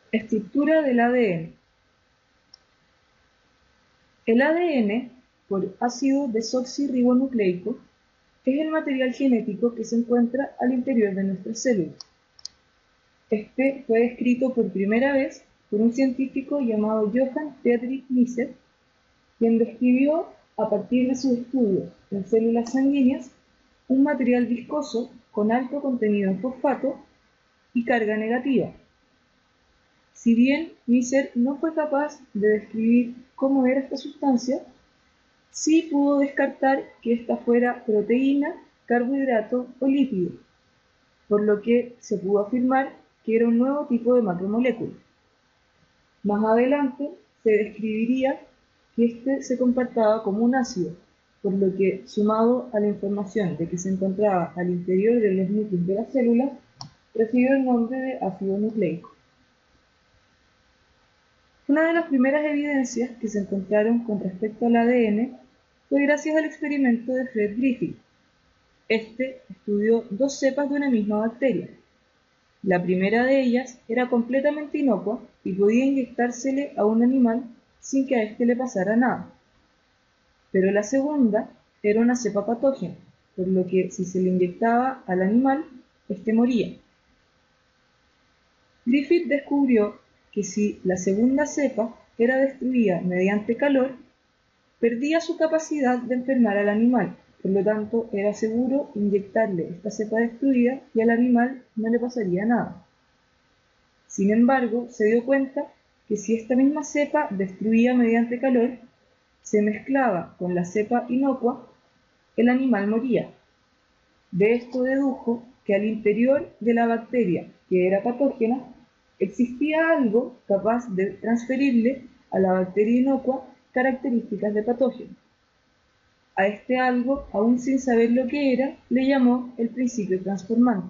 Estructura del ADN. El ADN, por ácido desoxirribonucleico, es el material genético que se encuentra al interior de nuestras células. Este fue descrito por primera vez por un científico llamado Johann Friedrich Mises, quien describió, a partir de sus estudios en células sanguíneas, un material viscoso con alto contenido en fosfato y carga negativa. Si bien Mises no fue capaz de describir cómo era esta sustancia, sí pudo descartar que ésta fuera proteína, carbohidrato o lípido, por lo que se pudo afirmar que era un nuevo tipo de macromolécula. Más adelante se describiría que este se comportaba como un ácido, por lo que, sumado a la información de que se encontraba al interior de los núcleos de las células, recibió el nombre de ácido nucleico. Una de las primeras evidencias que se encontraron con respecto al ADN fue gracias al experimento de Fred Griffith. Este estudió dos cepas de una misma bacteria. La primera de ellas era completamente inocua y podía inyectársele a un animal sin que a éste le pasara nada. Pero la segunda era una cepa patógena, por lo que si se le inyectaba al animal, éste moría. Griffith descubrió que si la segunda cepa era destruida mediante calor, perdía su capacidad de enfermar al animal, por lo tanto era seguro inyectarle esta cepa destruida y al animal no le pasaría nada. Sin embargo, se dio cuenta que si esta misma cepa destruía mediante calor, se mezclaba con la cepa inocua, el animal moría. De esto dedujo que al interior de la bacteria, que era patógena, existía algo capaz de transferirle a la bacteria inocua características de patógeno. A este algo, aún sin saber lo que era, le llamó el principio transformante.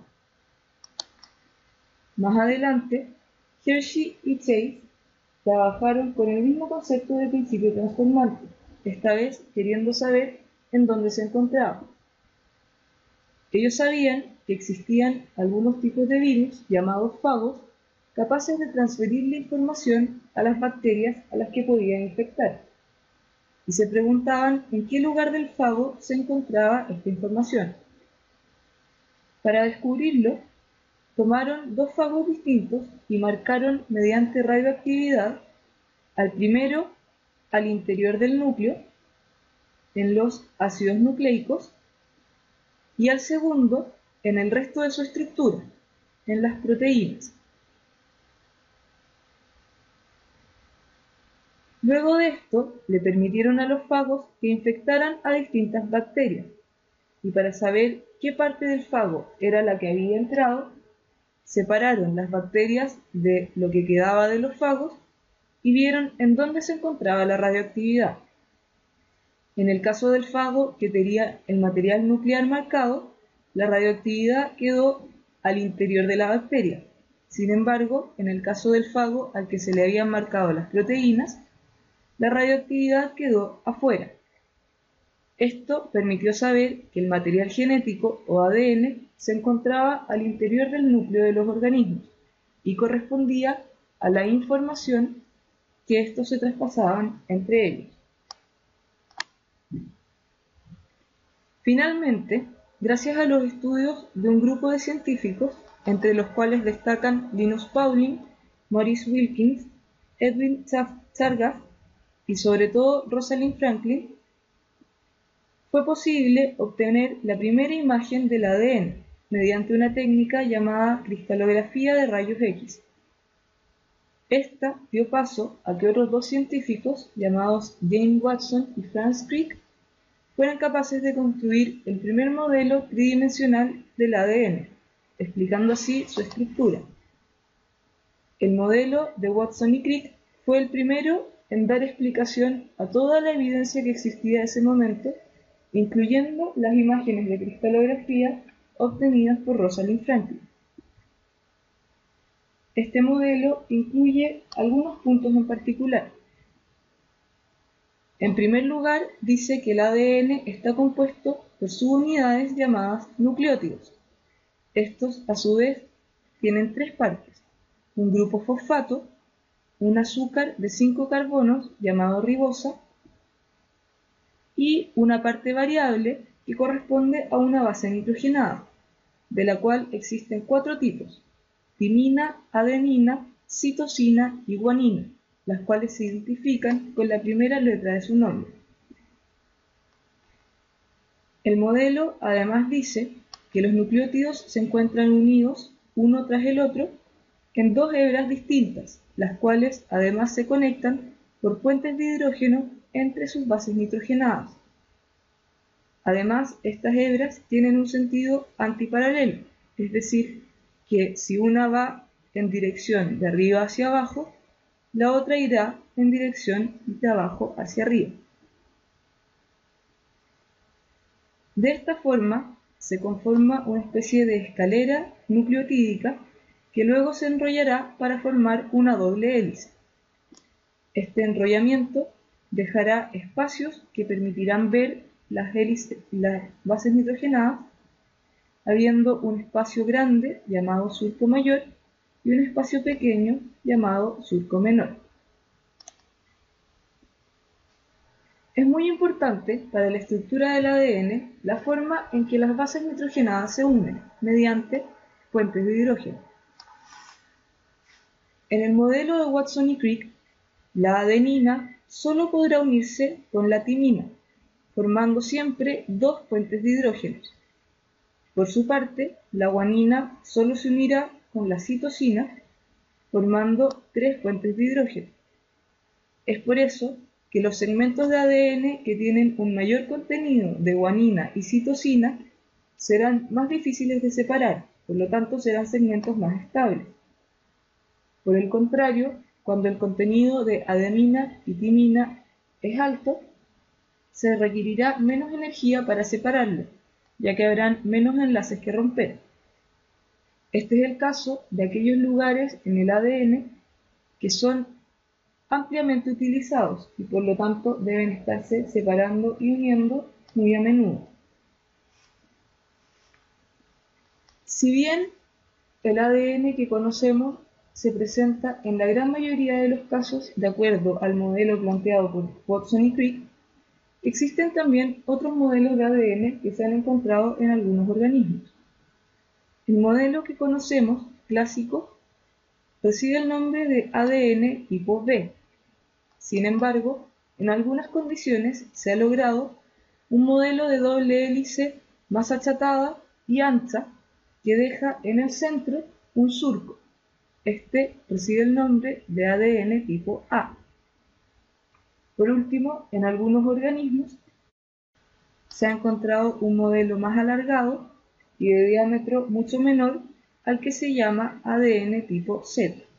Más adelante, Hershey y Chase trabajaron con el mismo concepto de principio transformante, esta vez queriendo saber en dónde se encontraba. Ellos sabían que existían algunos tipos de virus, llamados fagos, capaces de transferir la información a las bacterias a las que podían infectar, y se preguntaban en qué lugar del fago se encontraba esta información. Para descubrirlo, tomaron dos fagos distintos y marcaron mediante radioactividad al primero al interior del núcleo, en los ácidos nucleicos, y al segundo en el resto de su estructura, en las proteínas. Luego de esto, le permitieron a los fagos que infectaran a distintas bacterias, y para saber qué parte del fago era la que había entrado, separaron las bacterias de lo que quedaba de los fagos y vieron en dónde se encontraba la radioactividad. En el caso del fago que tenía el material nuclear marcado, la radioactividad quedó al interior de la bacteria. Sin embargo, en el caso del fago al que se le habían marcado las proteínas, la radioactividad quedó afuera. Esto permitió saber que el material genético o ADN se encontraba al interior del núcleo de los organismos y correspondía a la información que estos se traspasaban entre ellos. Finalmente, gracias a los estudios de un grupo de científicos, entre los cuales destacan Linus Pauling, Maurice Wilkins, Edwin Chargaff y sobre todo Rosalind Franklin, fue posible obtener la primera imagen del ADN mediante una técnica llamada cristalografía de rayos X. Esta dio paso a que otros dos científicos, llamados James Watson y Franz Crick, fueran capaces de construir el primer modelo tridimensional del ADN, explicando así su estructura. El modelo de Watson y Crick fue el primero en dar explicación a toda la evidencia que existía en ese momento, incluyendo las imágenes de cristalografía obtenidas por Rosalind Franklin. Este modelo incluye algunos puntos en particular. En primer lugar, dice que el ADN está compuesto por subunidades llamadas nucleótidos. Estos, a su vez, tienen tres partes. un grupo fosfato, un azúcar de 5 carbonos llamado ribosa y una parte variable que corresponde a una base nitrogenada, de la cual existen 4 tipos: timina, adenina, citosina y guanina, las cuales se identifican con la primera letra de su nombre. El modelo además dice que los nucleótidos se encuentran unidos uno tras el otro en 2 hebras distintas, las cuales además se conectan por puentes de hidrógeno entre sus bases nitrogenadas. Además, estas hebras tienen un sentido antiparalelo, es decir, que si una va en dirección de arriba hacia abajo, la otra irá en dirección de abajo hacia arriba. De esta forma, se conforma una especie de escalera nucleotídica que luego se enrollará para formar una doble hélice. Este enrollamiento dejará espacios que permitirán ver las bases nitrogenadas, habiendo un espacio grande llamado surco mayor y un espacio pequeño llamado surco menor. Es muy importante para la estructura del ADN la forma en que las bases nitrogenadas se unen mediante puentes de hidrógeno. En el modelo de Watson y Crick, la adenina solo podrá unirse con la timina, formando siempre 2 puentes de hidrógeno. Por su parte, la guanina solo se unirá con la citosina, formando 3 puentes de hidrógeno. Es por eso que los segmentos de ADN que tienen un mayor contenido de guanina y citosina serán más difíciles de separar, por lo tanto serán segmentos más estables. Por el contrario, cuando el contenido de adenina y timina es alto, se requerirá menos energía para separarlo, ya que habrán menos enlaces que romper. Este es el caso de aquellos lugares en el ADN que son ampliamente utilizados y por lo tanto deben estarse separando y uniendo muy a menudo. Si bien el ADN que conocemos se presenta en la gran mayoría de los casos de acuerdo al modelo planteado por Watson y Crick, existen también otros modelos de ADN que se han encontrado en algunos organismos. El modelo que conocemos, clásico, recibe el nombre de ADN tipo B. Sin embargo, en algunas condiciones se ha logrado un modelo de doble hélice más achatada y ancha que deja en el centro un surco. Este recibe el nombre de ADN tipo A. Por último, en algunos organismos se ha encontrado un modelo más alargado y de diámetro mucho menor al que se llama ADN tipo Z.